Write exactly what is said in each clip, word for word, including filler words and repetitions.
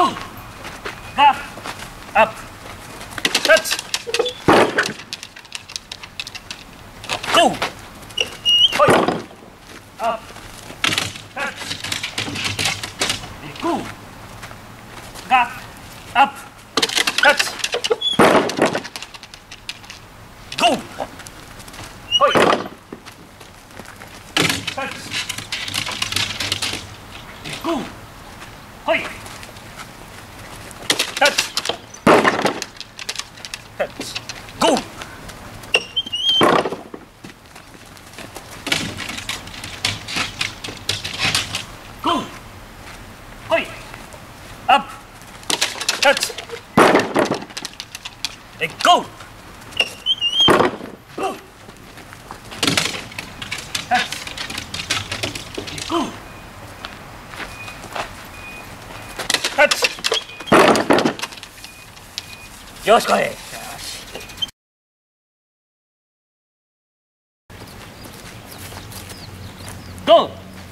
ゴーがアップタッチゴーほいアップタッチゴーがアップタッチゴーほいタッチゴーほいタッチタッチゴーゴーほいアップタッチえゴーゴータッチゴータッチよしこいよしゴー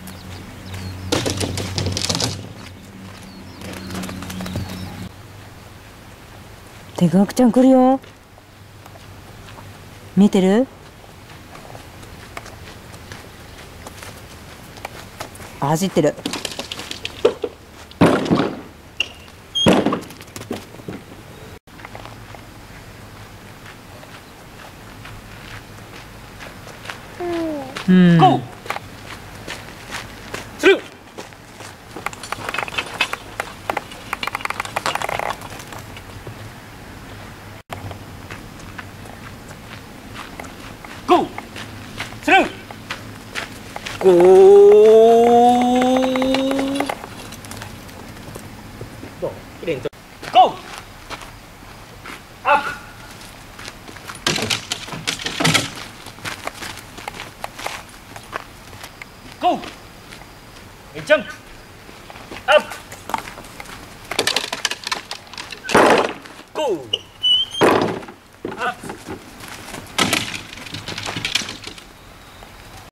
てがくちゃん来るよ。見えてる？あ、走ってる。うん。 ゴースルーゴースルーゴーどうきれいにとゴーアップゴージャンプアップゴーアップ